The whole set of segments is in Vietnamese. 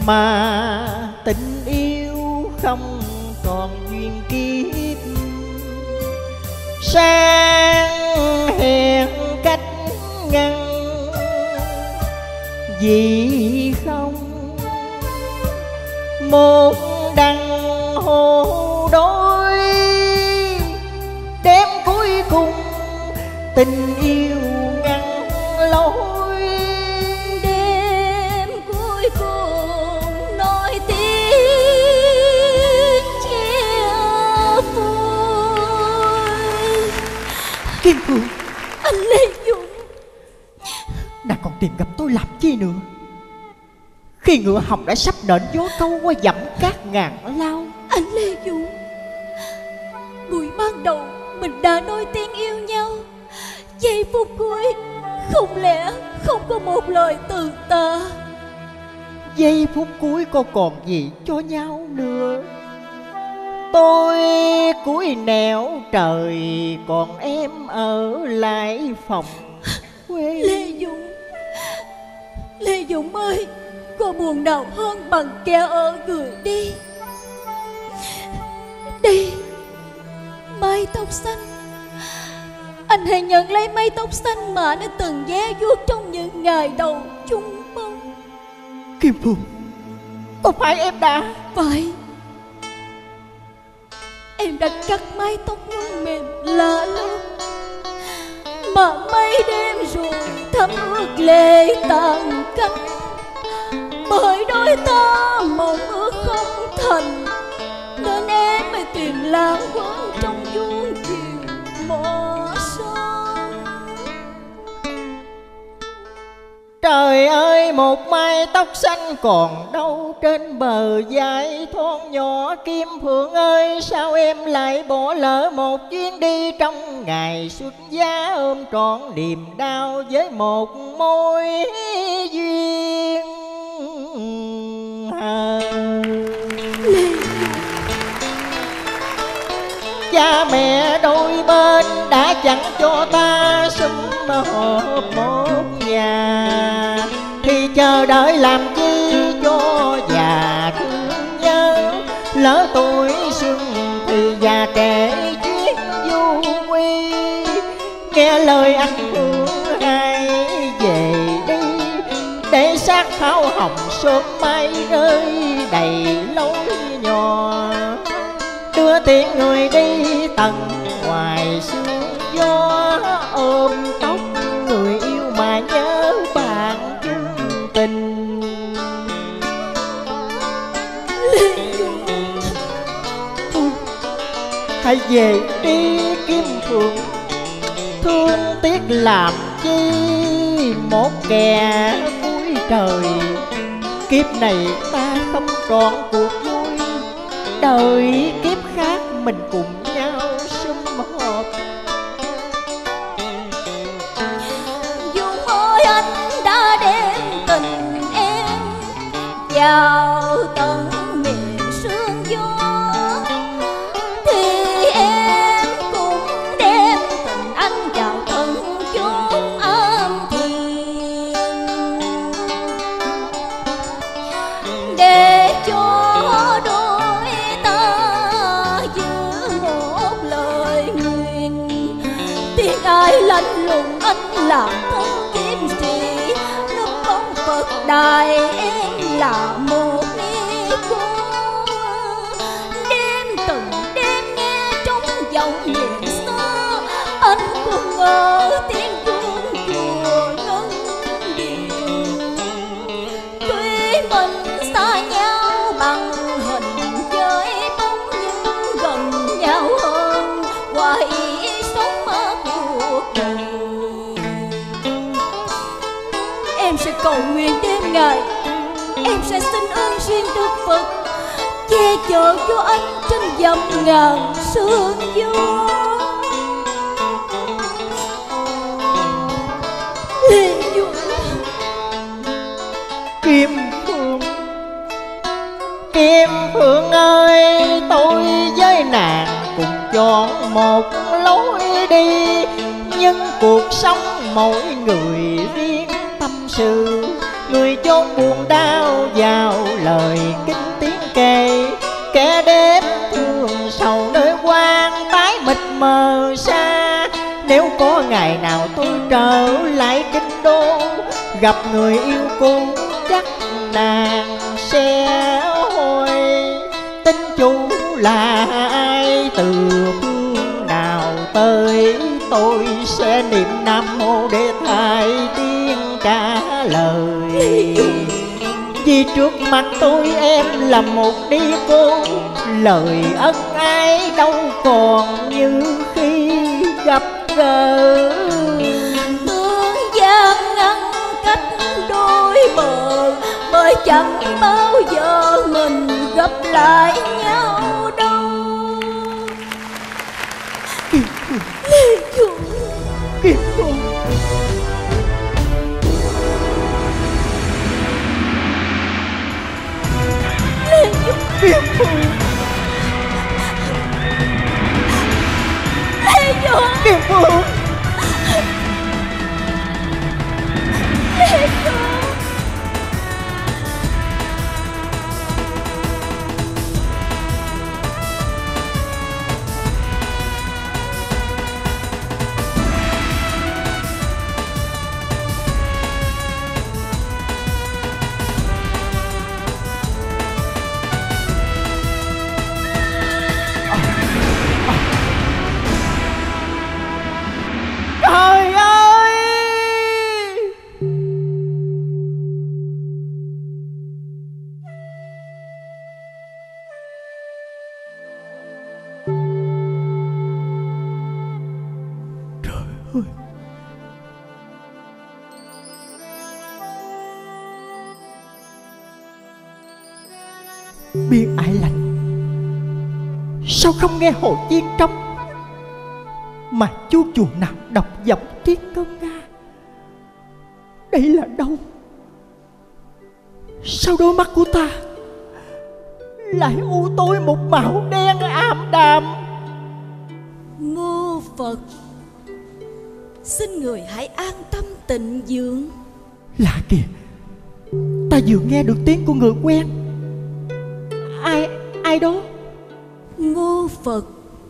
mà tình yêu không còn duyên kiếp. Sang hẹn cách ngăn vì không một đằng hồ đôi. Đêm cuối cùng tình yêu ngăn lối. Đêm cuối cùng nói tiếng chia phôi. Kim Phượng, Anh Lê Dũng, nàng còn tìm gặp tôi làm chi nữa? Khi ngựa hồng đã sắp nện gió câu qua dặm cát ngàn lao. anh Lê Dũng, buổi ban đầu mình đã nói tiếng yêu nhau, giây phút cuối không lẽ không có một lời từ ta? Giây phút cuối có còn gì cho nhau nữa? Tôi cúi nẻo trời, còn em ở lại phòng quê. Lê Dũng, Lê Dũng ơi, có buồn nào hơn bằng kẻ ở người đi. Đây, mái tóc xanh, anh hãy nhận lấy mái tóc xanh mà nó từng vé vuốt trong những ngày đầu chung bông. Kim Phượng, có phải em đã? Phải, em đã cắt mái tóc non mềm lạ lắm, mà mấy đêm rồi thấm ướt lệ tàn cánh. Bởi đôi ta mộng ước không thành, nên em mới tìm lãng quên trong vuông chiều mò sông. Trời ơi, một mái tóc xanh còn đâu trên bờ vai thon nhỏ. Kim Phượng ơi, sao em lại bỏ lỡ một chuyến đi trong ngày xuất giá, ôm trọn niềm đau với một mối duyên cha mẹ đôi bên đã chẳng cho ta sum họp một nhà, thì chờ đợi làm chi cho già thương nhớ. Lỡ tuổi xuân thì già trẻ chuyến du quy, nghe lời anh hứa hãy về đi, để xác pháo hồng sớm mai rơi đầy lối nhỏ. Đưa tiếng người đi tận ngoài sương gió, ôm tóc người yêu mà nhớ bạn chung tình. Hãy về đi Kim Phượng, thương tiếc làm chi một kẻ cuối trời. Kiếp này ta không trọn cuộc vui, đời kiếp khác mình cùng nhau sum họp. Dũng ơi, anh đã đem tình em vào tận miền sương gió, thì em cũng đem tình anh vào tận chốn âm thiền, để cho đôi ta giữ một lời nguyện. Tiếng ai lạnh lùng anh làm thân kiếm sĩ, lúc bóng Phật đài em là một ni cô. Đêm từng đêm nghe trong vòng miền xa, anh cũng ngỡ tiếng chuông chùa ngân điệu. Tuy mình xa nhau bằng hình với bóng, nhưng gần nhau hơn qua ý sống ở cuộc đời. Em sẽ cầu nguyện đêm ngày, em sẽ xin ơn riêng Đức Phật che chở cho anh trên dặm ngàn sương gió. Lê Dũng, Kim Phượng, Kim Phượng ơi, tôi với nàng cùng chọn một lối đi, nhưng cuộc sống mỗi người riêng tâm sự. người chốn buồn đau vào lời kinh tiếng kề. Kẻ đêm thương sầu nơi quan tái mịt mờ xa. Nếu có ngày nào tôi trở lại kinh đô, gặp người yêu cũ chắc nàng sẽ hỏi tính chú là ai, từ phương nào tới. Tôi sẽ niệm Nam Mô để thay tiếng trả lời. Vì trước mặt tôi em là một ni cô, lời ân ái đâu còn như khi gặp gỡ. Tương gian ngăn cách đôi bờ, bởi chẳng bao giờ mình gặp lại nhau đâu. Lê Dung, Kiều Phu, Lê Dung, Kiều Phu, Lê Dung, Kiều Phu. Lê Dung. Trời ơi! Trời ơi! Biên Ải Lạnh sao không nghe hồi chiên trống, mà chú chùa nào đọc giọng tiếng ngân nga? Đây là đâu? Sao đôi mắt của ta lại u tối một màu đen ảm đạm? Mô Phật, xin người hãy an tâm tịnh dưỡng. Lạ kìa, ta vừa nghe được tiếng của người quen. Ai đó? Mô Phật,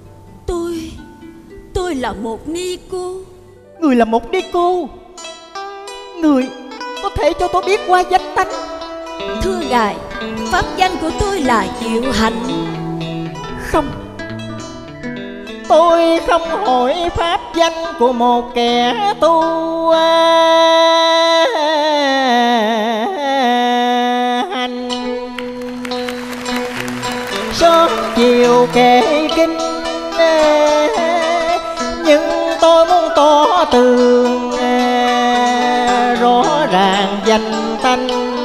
tôi là một ni cô. Người là một ni cô? Người có thể cho tôi biết qua danh tánh? Thưa ngài, pháp danh của tôi là Diệu Hạnh. Không, tôi không hỏi pháp danh của một kẻ tu hành. Sớm chiều kể kinh, nhưng tôi muốn tỏ tường rõ ràng danh tánh.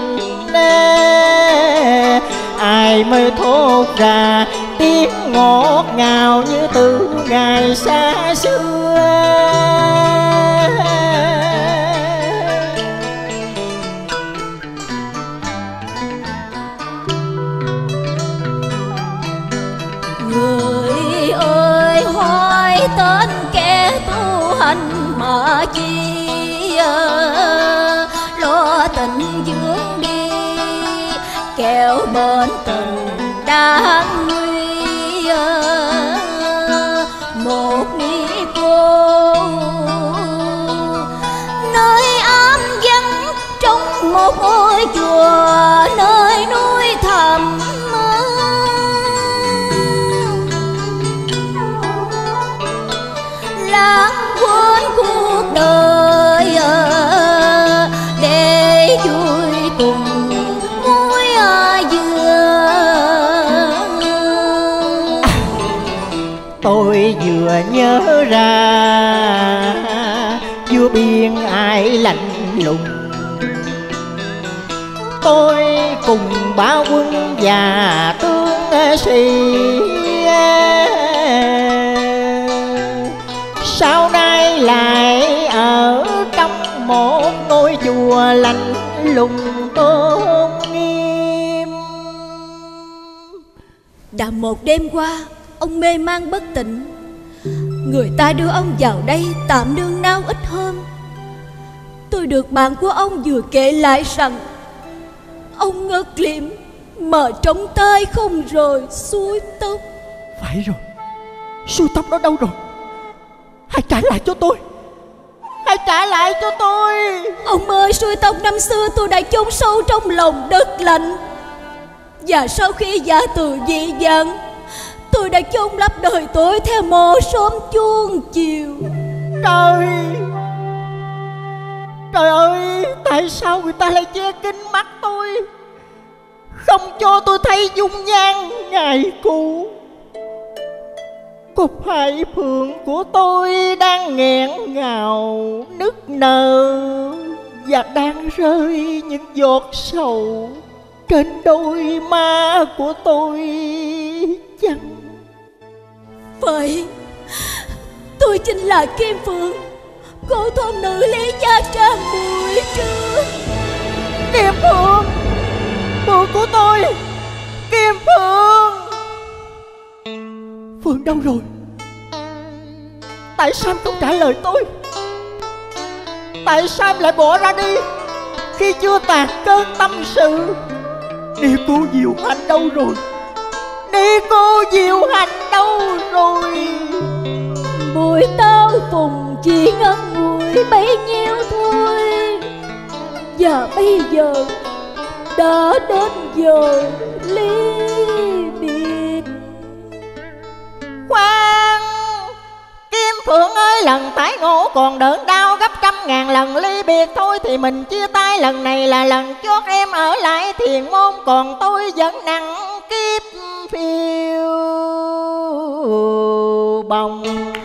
Ai mới thốt ra tiếng ngọt ngào như từ ngày xa xưa? Người ơi hỏi tên kẻ tu hành mà chi, lo tình dưỡng đi kẻo bên tình đáng nguy. Một ni cô nơi ám vắng trong một ngôi chùa nơi núi thẳm, lãng quên cuộc đời để vui cùng muối dừa. Tôi vừa nhớ ra vua Biên Ải lạnh lùng, tôi cùng bá quân và tướng sĩ. Sau nay lại ở trong một ngôi chùa lạnh lùng tôn nghiêm. Đã một đêm qua ông mê man bất tỉnh, người ta đưa ông vào đây tạm nương náu ít hôm. tôi được bạn của ông vừa kể lại rằng ông ngất liệm mà trong tay không rời suối tóc. Phải rồi, suối tóc đó đâu rồi? Hãy trả lại cho tôi, hãy trả lại cho tôi. Ông ơi, suối tóc năm xưa tôi đã chôn sâu trong lòng đất lạnh, và sau khi giả từ dị dạng, tôi đã chôn lấp đời tôi theo mộ sớm chuông chiều. Trời, trời ơi, tại sao người ta lại che kín mắt tôi, không cho tôi thấy dung nhan ngày cũ? Có phải phượng của tôi đang nghẹn ngào nức nở và đang rơi những giọt sầu trên đôi má của tôi chăng? Vậy tôi chính là Kim Phượng, cô thôn nữ Lý Gia Trang 10 trưa. Kim Phượng, Phượng của tôi, Kim Phượng. Phượng đâu rồi? Tại sao không trả lời tôi? Tại sao lại bỏ ra đi khi chưa tàn cơn tâm sự? Đi cô Diệu Hạnh đâu rồi? Đi cô Diệu Hạnh đâu rồi? Buổi tao phùng chỉ ngắn ngủi bấy nhiêu thôi, và bây giờ đã đến giờ ly biệt. Khoan, Kim Phượng ơi, lần tái ngộ còn đớn đau gấp trăm ngàn lần ly biệt. Thôi thì mình chia tay, lần này là lần chót em ở lại Thiền Môn, còn tôi vẫn nặng kiếp phiêu bồng.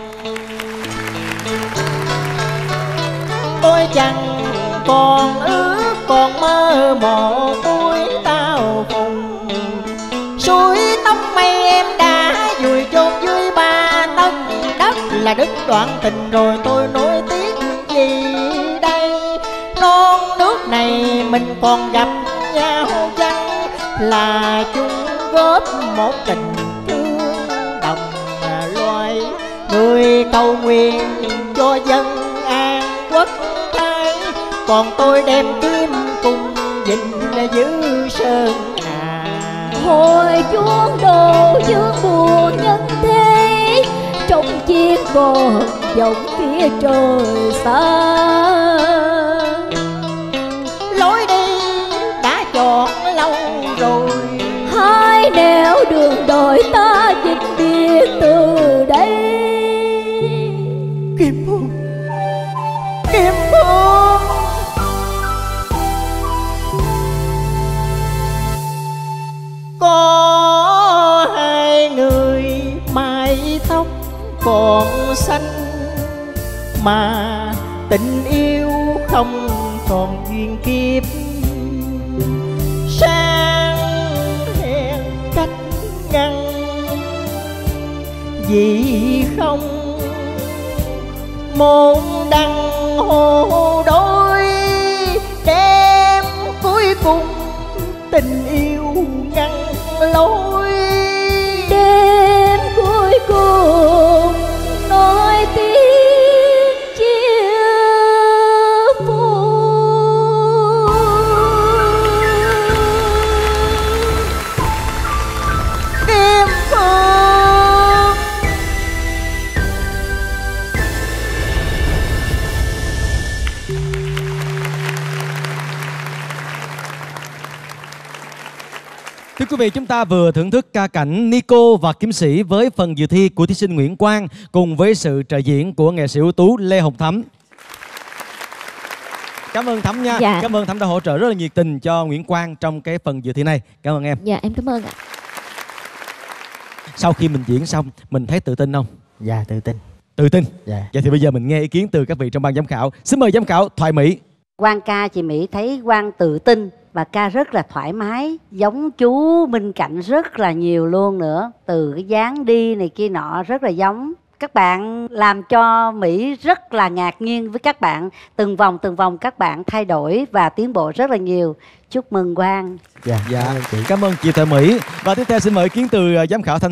Tôi chẳng còn ước còn mơ mộ tuổi tao phùng, suối tóc mây em đã vùi chôn dưới ba tấc đất. Là đứt đoạn tình rồi tôi nối tiếc gì đây? Non nước này mình còn gặp nhau chăng, là chung góp một tình thương đồng loài. Người cầu nguyện cho dân an quốc thái, còn tôi đem kim cùng dình giữ sơn hà. Hồi chuông đồ dương buồn nhân thế, trong chiếc vòng vọng phía trời xa. Lối đi đã chọn lâu rồi, hai nẻo đường đời ta vĩnh biệt từ đây. Kim Phượng, Kim Phượng. Có hai người mái tóc còn xanh, mà tình yêu không còn duyên kiếp. Sang hẹn cách ngăn, vì không môn đăng hồ đôi. Đêm cuối cùng tình yêu ngăn lối, Đêm cuối cùng nói tiếng chia phôi. Kim Phượng. Thưa quý vị, chúng ta vừa thưởng thức ca cảnh Nico và Kiếm Sĩ với phần dự thi của thí sinh Nguyễn Quang cùng với sự trợ diễn của nghệ sĩ ưu tú Lê Hồng Thắm. Cảm ơn Thắm nha. Dạ. Cảm ơn Thắm đã hỗ trợ rất là nhiệt tình cho Nguyễn Quang trong cái phần dự thi này. Cảm ơn em. Dạ em cảm ơn ạ. Sau khi mình diễn xong, mình thấy tự tin không? Dạ tự tin. Tự tin. Dạ. Vậy thì bây giờ mình nghe ý kiến từ các vị trong ban giám khảo. Xin mời giám khảo Thoại Mỹ. Quang ca, chị Mỹ thấy Quang tự tin và ca rất là thoải mái, giống chú Minh Cạnh rất là nhiều luôn nữa. Từ cái dáng đi này kia nọ rất là giống. Các bạn làm cho Mỹ rất là ngạc nhiên với các bạn. Từng vòng các bạn thay đổi và tiến bộ rất là nhiều. Chúc mừng Quang. Dạ, Dạ, cảm ơn chị Thoại Mỹ. Và tiếp theo xin mời ý kiến từ giám khảo Thanh Hằng.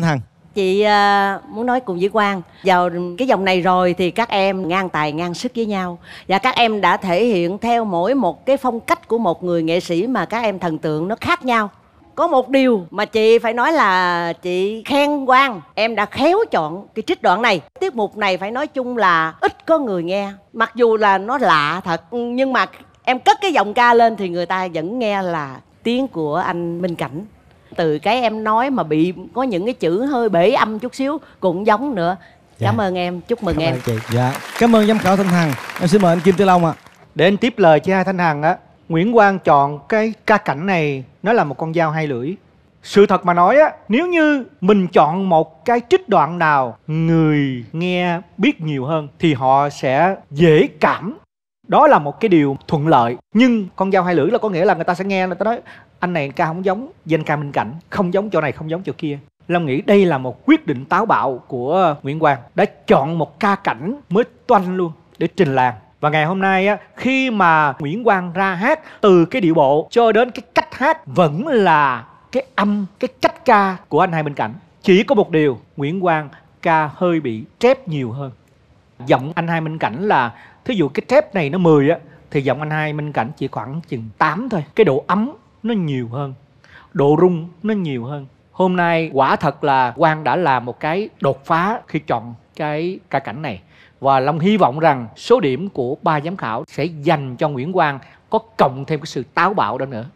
Chị muốn nói cùng với Quang, vào cái vòng này rồi thì các em ngang tài ngang sức với nhau. Và các em đã thể hiện theo mỗi một cái phong cách của một người nghệ sĩ mà các em thần tượng nó khác nhau. Có một điều mà chị phải nói là chị khen Quang, em đã khéo chọn cái trích đoạn này. Tiết mục này phải nói chung là ít có người nghe. Mặc dù là nó lạ thật, nhưng mà em cất cái giọng ca lên thì người ta vẫn nghe là tiếng của anh Minh Cảnh. Từ cái em nói mà bị có những cái chữ hơi bể âm chút xíu cũng giống nữa. Cảm ơn em, chúc mừng em. Chị. Dạ, cảm ơn giám khảo Thanh Hằng. Em xin mời anh Kim Tử Long ạ. Để anh tiếp lời chị hai Thanh Hằng á, Nguyễn Quang chọn cái ca cảnh này nó là một con dao hai lưỡi. Sự thật mà nói á, nếu như mình chọn một cái trích đoạn nào người nghe biết nhiều hơn thì họ sẽ dễ cảm. Đó là một cái điều thuận lợi. Nhưng con dao hai lưỡi là có nghĩa là người ta sẽ nghe, người ta nói anh này ca không giống danh ca Minh Cảnh, không giống chỗ này, không giống chỗ kia. Long nghĩ đây là một quyết định táo bạo của Nguyễn Quang, đã chọn một ca cảnh mới toanh luôn để trình làng. Và ngày hôm nay á, khi mà Nguyễn Quang ra hát, từ cái điệu bộ cho đến cái cách hát vẫn là cái âm, cái cách ca của anh hai Minh Cảnh. Chỉ có một điều, Nguyễn Quang ca hơi bị trép nhiều hơn. Giọng anh hai Minh Cảnh là, thí dụ cái trép này nó 10 á, thì giọng anh hai Minh Cảnh chỉ khoảng chừng 8 thôi. Cái độ ấm nó nhiều hơn, độ rung nó nhiều hơn. Hôm nay quả thật là Quang đã làm một cái đột phá khi chọn cái ca cảnh này. Và Long hy vọng rằng số điểm của 3 giám khảo sẽ dành cho Nguyễn Quang, có cộng thêm cái sự táo bạo đó nữa.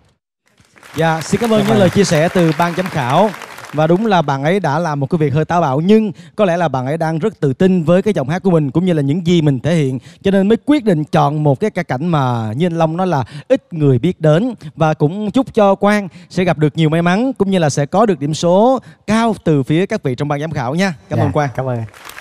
Dạ, xin cảm ơn những lời chia sẻ từ ban giám khảo. Và đúng là bạn ấy đã làm một cái việc hơi táo bạo, nhưng có lẽ là bạn ấy đang rất tự tin với cái giọng hát của mình cũng như là những gì mình thể hiện, cho nên mới quyết định chọn một cái ca cảnh mà như anh Long nói là ít người biết đến. Và cũng chúc cho Quang sẽ gặp được nhiều may mắn cũng như là sẽ có được điểm số cao từ phía các vị trong ban giám khảo nha. Cảm ơn Quang. Cảm ơn.